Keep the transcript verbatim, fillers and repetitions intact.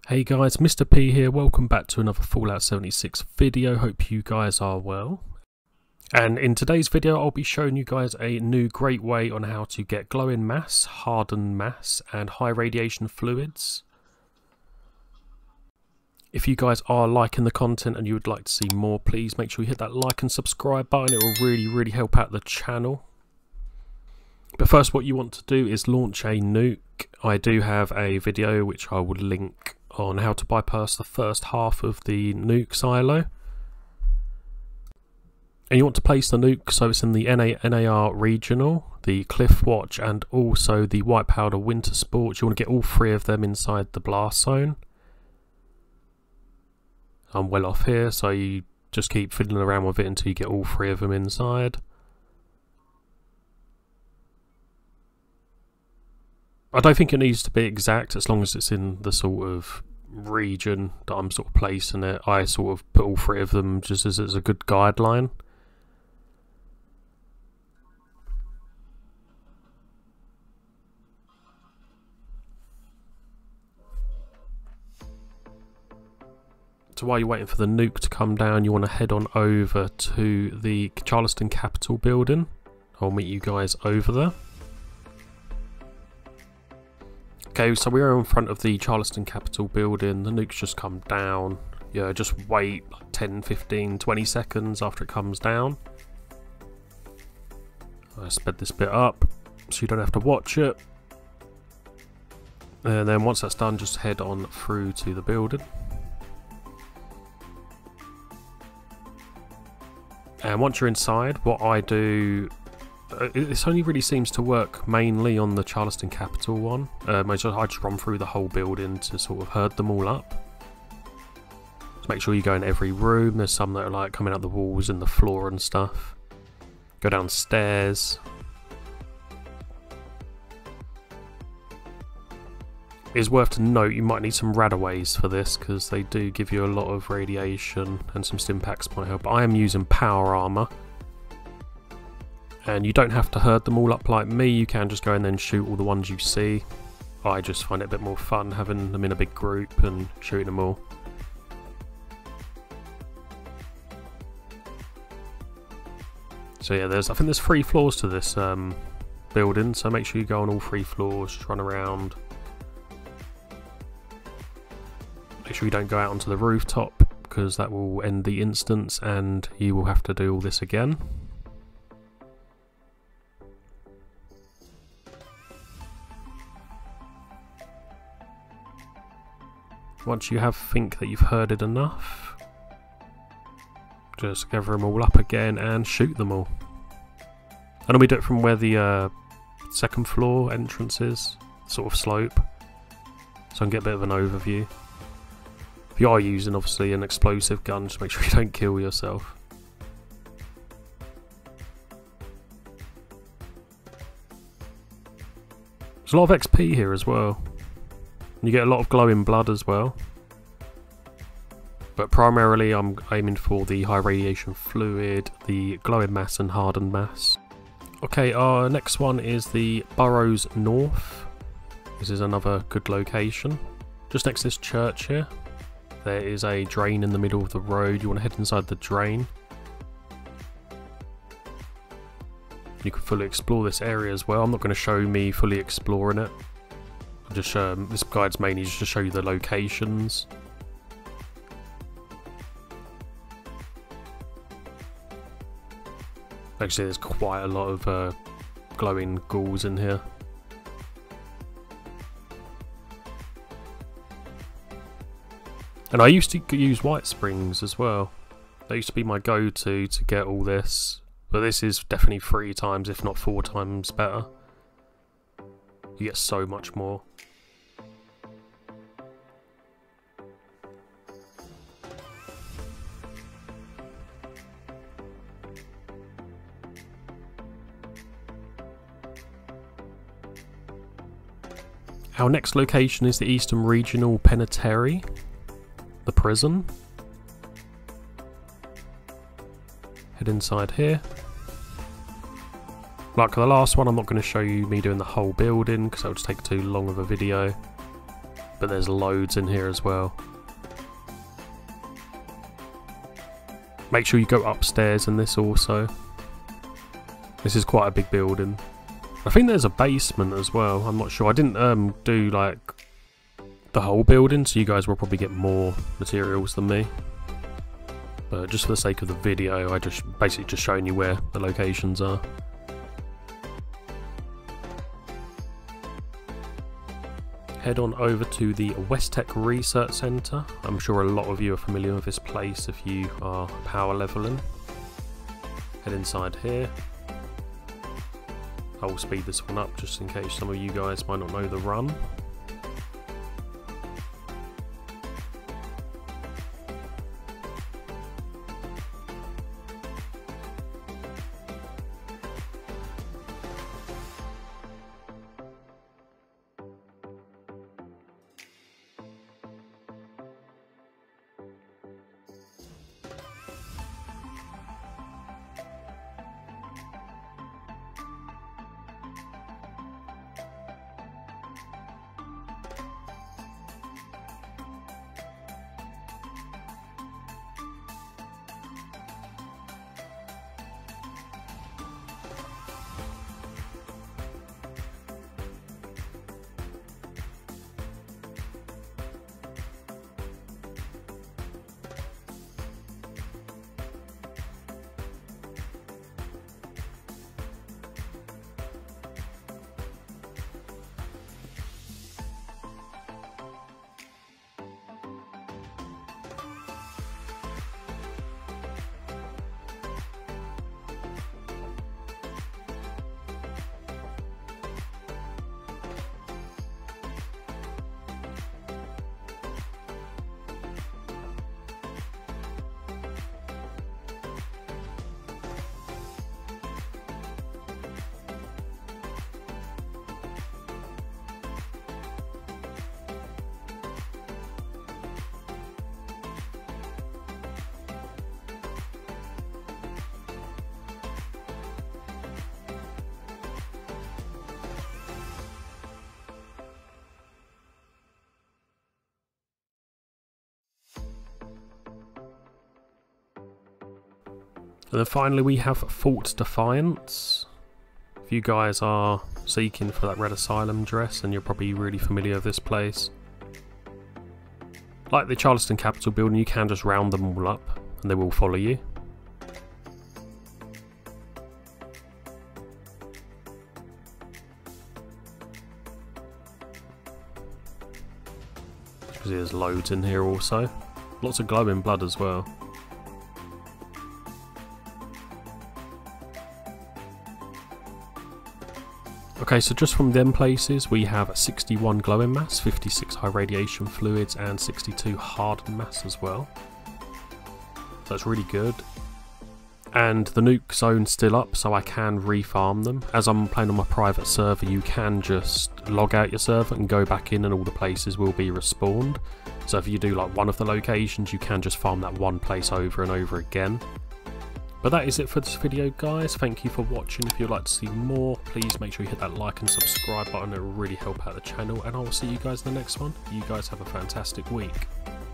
Hey guys, Mister P here, welcome back to another Fallout seventy-six video. Hope you guys are well. And in today's video I'll be showing you guys a new great way on how to get glowing mass, hardened mass and high radiation fluids. If you guys are liking the content and you would like to see more, please make sure you hit that like and subscribe button. It will really really help out the channel. But first, what you want to do is launch a nuke. I do have a video which I will link on how to bypass the first half of the nuke silo. And you want to place the nuke so it's in the N A R regional, the Cliff Watch and also the White Powder Winter Sports. You want to get all three of them inside the blast zone. I'm well off here, so you just keep fiddling around with it until you get all three of them inside. I don't think it needs to be exact, as long as it's in the sort of region that I'm sort of placing it. I sort of put all three of them just as, as a good guideline. So while you're waiting for the nuke to come down, you want to head on over to the Charleston Capitol building. I'll meet you guys over there. Okay, so we're in front of the Charleston Capitol building. The nuke's just come down. Yeah, just wait like ten, fifteen, twenty seconds after it comes down. I sped this bit up so you don't have to watch it. And then once that's done, just head on through to the building. And once you're inside, what I do... Uh, this only really seems to work mainly on the Charleston Capitol one. Um, I, just, I just run through the whole building to sort of herd them all up. So make sure you go in every room. There's some that are like coming out the walls and the floor and stuff. Go downstairs. It's worth to note you might need some radaways for this because they do give you a lot of radiation and some stim packs might help. I am using power armor. And you don't have to herd them all up like me, you can just go and then shoot all the ones you see. I just find it a bit more fun having them in a big group and shooting them all. So yeah, there's I think there's three floors to this um, building, so make sure you go on all three floors, just run around. Make sure you don't go out onto the rooftop because that will end the instance and you will have to do all this again. Once you have think that you've heard it enough, just gather them all up again and shoot them all. And then we do it from where the uh, second floor entrance is, sort of slope, so I can get a bit of an overview. If you are using obviously an explosive gun, just make sure you don't kill yourself. There's a lot of X P here as well. You get a lot of glowing blood as well. But primarily I'm aiming for the high radiation fluid, the glowing mass and hardened mass. Okay, our next one is the Burrows North. This is another good location. Just next to this church here, there is a drain in the middle of the road. You want to head inside the drain. You can fully explore this area as well. I'm not going to show me fully exploring it. Just um, this guide's mainly just to show you the locations. Actually, there's quite a lot of uh, glowing ghouls in here. And I used to use White Springs as well. That used to be my go-to to get all this, but this is definitely three times, if not four times better. You get so much more. Our next location is the Eastern Regional Penitentiary, the prison. Head inside here. Like the last one, I'm not going to show you me doing the whole building because that would just take too long of a video. but there's loads in here as well. Make sure you go upstairs in this also. This is quite a big building. I think there's a basement as well. I'm not sure. I didn't um, do like the whole building, so you guys will probably get more materials than me. But just for the sake of the video, I just basically just showing you where the locations are. Head on over to the West Tech Research Centre. I'm sure a lot of you are familiar with this place if you are power leveling. Head inside here. I will speed this one up just in case some of you guys might not know the run. And then finally we have Fort Defiance. If you guys are seeking for that red asylum dress, then you're probably really familiar with this place. Like the Charleston Capitol building, you can just round them all up and they will follow you. Because there's loads in here also. Lots of glowing blood as well. Okay, so just from them places we have sixty-one glowing mass, fifty-six high radiation fluids and sixty-two hardened mass as well. So that's really good. And the nuke zone's still up, so I can refarm them. As I'm playing on my private server, you can just log out your server and go back in and all the places will be respawned. So if you do like one of the locations, you can just farm that one place over and over again. But that is it for this video, guys. Thank you for watching. If you'd like to see more, please make sure you hit that like and subscribe button. It will really help out the channel, and I will see you guys in the next one. You guys have a fantastic week.